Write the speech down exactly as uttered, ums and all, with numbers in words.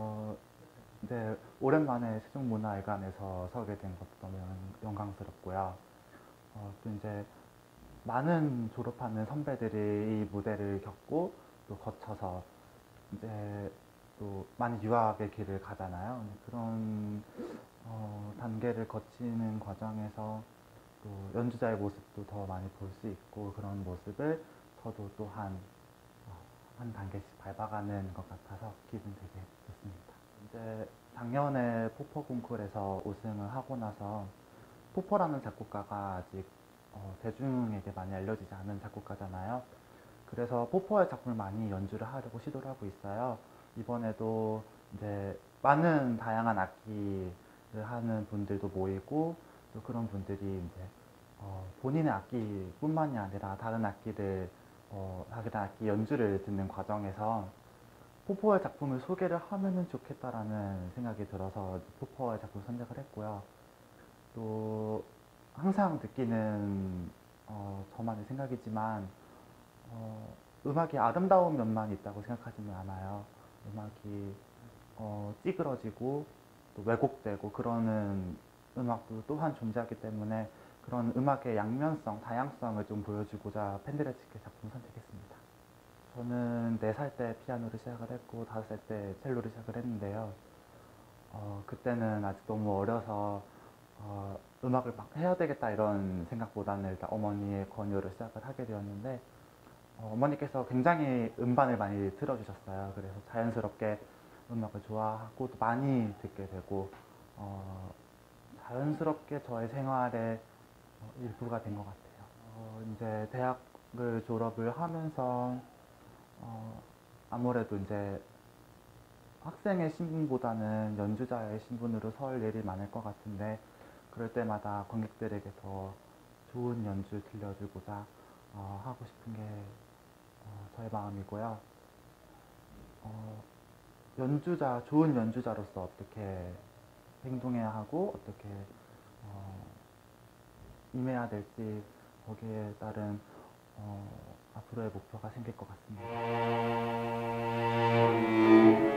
어, 이제 오랜만에 세종문화회관에서 서게 된 것도 너무 영- 영광스럽고요. 어, 또 이제 많은 졸업하는 선배들이 이 무대를 겪고 또 거쳐서 이제 또 많이 유학의 길을 가잖아요. 근데 그런 어, 단계를 거치는 과정에서 또 연주자의 모습도 더 많이 볼 수 있고 그런 모습을 저도 또한 어, 한 단계씩 밟아가는 것 같아서 기분 되게 좋습니다. 이제 작년에 포포 콩쿠르에서 우승을 하고 나서 포포라는 작곡가가 아직 어, 대중에게 많이 알려지지 않은 작곡가잖아요. 그래서 포포의 작품을 많이 연주를 하려고 시도를 하고 있어요. 이번에도 이제 많은 다양한 악기를 하는 분들도 모이고 또 그런 분들이 이제 어, 본인의 악기뿐만이 아니라 다른 악기들 어, 다른 악기 연주를 듣는 과정에서 포포의 작품을 소개를 하면은 좋겠다라는 생각이 들어서 포포의 작품 선택을 했고요. 또 항상 느끼는 어, 저만의 생각이지만 어, 음악이 아름다운 면만 있다고 생각하지는 않아요. 음악이 어, 찌그러지고 또 왜곡되고 그러는 음악도 또한 존재하기 때문에 그런 음악의 양면성, 다양성을 좀 보여주고자 펜데레치의 작품 선택했습니다. 저는 네 살 때 피아노를 시작을 했고 다섯 살 때 첼로를 시작을 했는데요. 어, 그때는 아직 너무 어려서 어, 음악을 막 해야 되겠다 이런 생각보다는 일단 어머니의 권유로 시작을 하게 되었는데 어, 어머니께서 굉장히 음반을 많이 틀어주셨어요. 그래서 자연스럽게 음악을 좋아하고 또 많이 듣게 되고 어, 자연스럽게 저의 생활의 어, 일부가 된 것 같아요. 어, 이제 대학을 졸업을 하면서 어, 아무래도 이제 학생의 신분보다는 연주자의 신분으로 설 일이 많을 것 같은데 그럴 때마다 관객들에게 더 좋은 연주 들려주고자 어, 하고 싶은 게 어, 저의 마음이고요. 어, 연주자, 좋은 연주자로서 어떻게 행동해야 하고 어떻게 어, 임해야 될지 거기에 따른 어, 앞으로의 목표가 생길 것 같습니다.